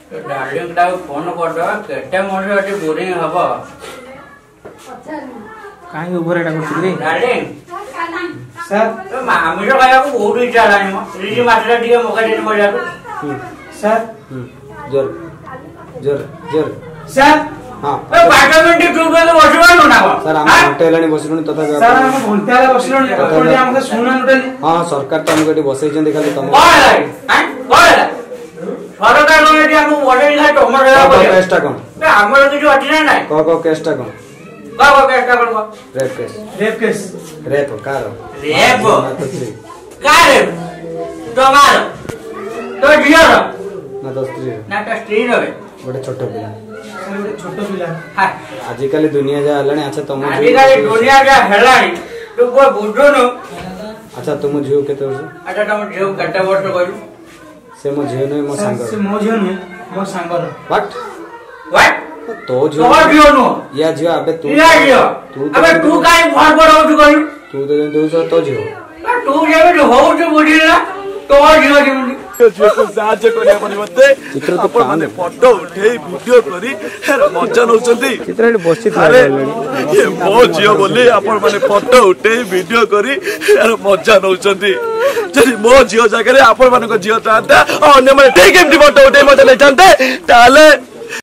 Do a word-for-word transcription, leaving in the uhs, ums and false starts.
darling टा phone कर दो केटे मोर अति बोरिंग हबो काहे ऊपर एटा करछ रे डार्लिंग सर तो मामी रो खाया को बहुत इच्छा लानी मो रिजी माटला दिए मका देन मजा सर जोर जोर जोर सर हां ए बाटा मिनिट टू पे बसबानो ना सर हम घंटे लानी बसलुनी तथा सर हम घंटे वाला बसलुनी कोडी हमके सुना नटली हां सरकार त हमके बसै छन देखा तुम कोइ लाई हैं कोइ लाई सरकार कोइ हम बडे ला टमर ला को केसटा कोन ए हमर किछु अटिना नै को को केसटा कोन को को केसटा कोन रेप केस रेप केस रेप कार रेप कार तमार तो जियो ना तो स्त्री ना तो स्त्री रे बड़े छोट पिला बड़े छोट पिला हां आज काली दुनिया जा हलानी अच्छा तुम आज काली दुनिया जा हलानी तू को बुझो न अच्छा तुम जियो केते वर्ष अच्छा तुम जियो कते वर्ष कहलु से मो जियो नै मो संग से मो जियो नै मो संग व्हाट व्हाट तो जियो तो जियो नो या जियो अबे तू या जियो अबे तू काई फोन पर होउ कहलु तू तो दो सौ तो जियो तू जेबे होउ तो बुझिला तो जियो जेबे साहाଯ୍य करिया परिवर्ते आपण माने फोटो उठे वीडियो करी मजा नउचंती चित्र बसि अरे ये मो जियो बोली आपण माने फोटो उठे वीडियो करी मजा नउचंती जदि मो जियो जगह रे आपण माने को जियो ताता अन्य माने ठीक एमटी फोटो उठे मजा ले जानते ताले